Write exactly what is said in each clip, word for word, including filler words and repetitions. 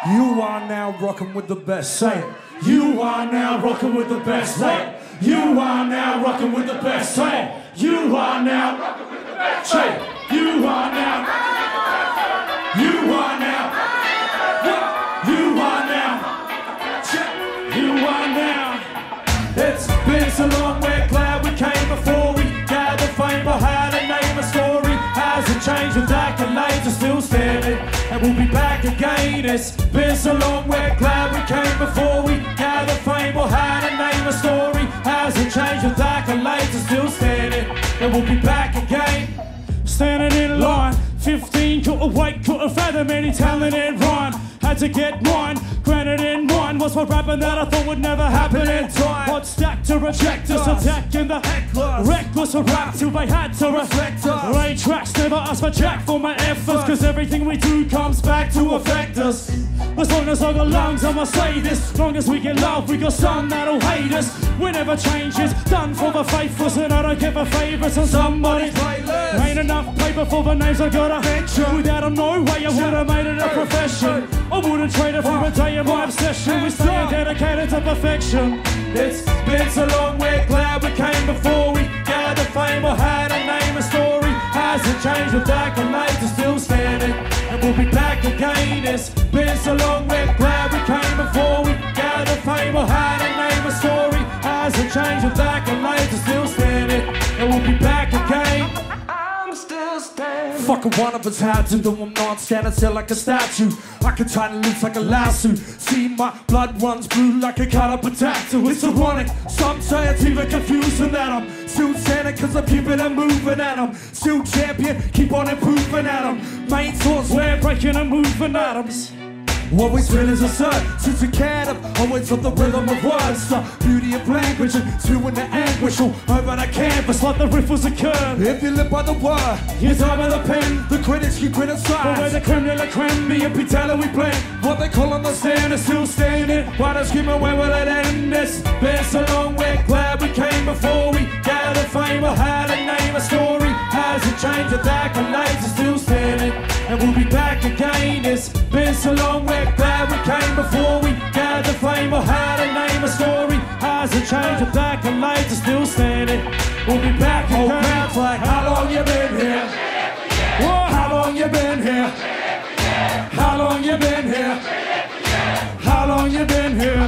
You are now rocking with the best. Say it. You are now rocking with the best. Say it. You are now rocking with the best. Say it. You are now rocking with the best. Say it. You are now. You are now. You are now. You are now. It's been so long, we're glad we came before we gathered fame, but how to name a story hasn't changed with accolades are still standing, and we'll be back again. It's been so long, we're glad we came before we gathered fame, but how to name a story hasn't changed with accolades are still standing, and we'll be back again. Standing in line, fifteen, couldn't wait, couldn't fathom any talent in rhyme. Had to get one, granted in one was what rapping that I thought would never happen in time. Hot stack to reject us, attacking the hecklers. Reckless of rap till they had to reflect us. Rain tracks never ask for jack for my efforts, cause everything we do comes back to affect us. As long as I got lungs, I'ma say this. As long as we get love, we got some that'll hate us. We never change, it's done for the faithless, and I don't give a favourites on somebody's playlist. Ain't enough paper for the names I gotta mention. Without them, no way I would've made it a profession. I wouldn't trade it for a day of my obsession. We're staying dedicated to perfection. It's been so long, we're glad we came before we gathered fame or had a name, a story hasn't changed with accolades are still standing, and we'll be back again. It's been so long, we're glad we came before we gathered fame or had a name, a story hasn't changed with accolades are still standing, and we'll be back again. Fucking one of us had to, though I'm not standing still like a statue. I can tie the loose like a lasso. See my blood runs blue like a cut up a tattoo. It's ironic, some say it's even confusing that I'm still standing cause I'm keeping it moving and I'm still champion, keep on improving at them. Main source, we're breaking and moving atoms. Always feel as a son, since a cat of always on the rhythm of words. The beauty of language and doing the anguish all over the canvas like the riff was a curve. If you live by the word, you die by the pen. The critics keep criticized, but we're the creme de la creme. Me and Pitella we blend. What they call on the stand is still standing. Why they screaming, when will it end? It's been so long, we're glad we came before we gathered fame or had a name, a story hasn't changed with accolades are still standing, and we'll be back again. It's been so long, we're glad we came before we gathered fame or had a name, a story hasn't changed with accolades are still standing, we'll be back again. Old man's like, how long you been here? Whoa, how long you been here? How long you been here? How long you been here?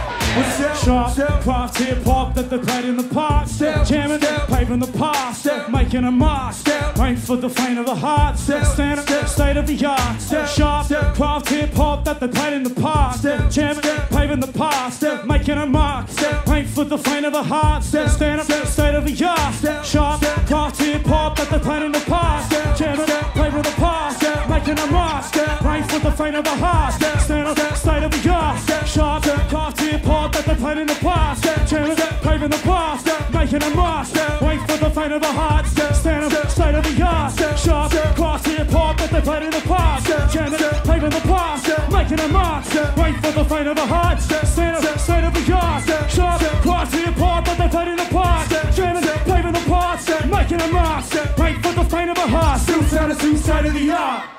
Sharp, craft, hip-hop that they played in the past. Jamming, paving the past, making a mark. Wait for the faint of the heart, standing, state of the art. Sharp, craft, hip-hop that they played in the past. Jamming, paving the past, making a mark. Wait for the faint of the heart, standing, state of the art. Sharp, craft, hip-hop that they played in the past. Jamming, paving the past, making a mark. Wait for the faint of the heart, standing, state of the art. Sharp, craft, hip-hop that they played in the past, jamming, paving the past, making a mark. Wait for the faint of the heart, standing, state of the art. Sharp, cross hip-hop that they played in the past, jamming, paving the past, making a mark. Wait for the faint of the heart, standing, state of the art. Sharp, cross hip-hop that they played in the past, jamming, paving the past, making a mark. Wait for the faint of the heart, still sounding, still state of the art.